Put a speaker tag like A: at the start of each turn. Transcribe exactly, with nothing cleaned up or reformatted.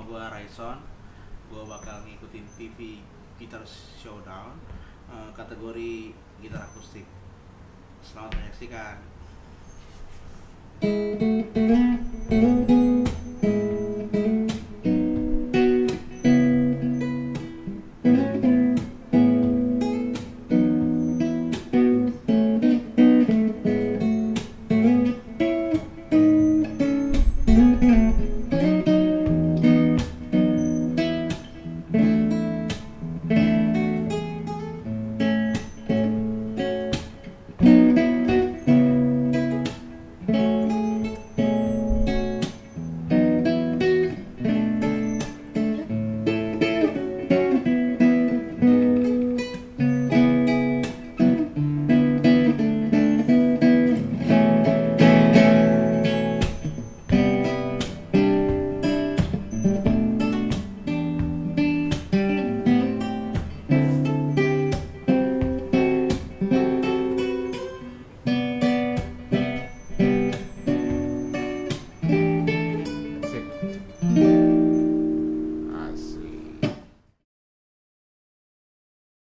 A: gue Raison. Gue bakal ngikutin T V Guitar Showdown, uh, kategori gitar akustik. Selamat menyaksikan.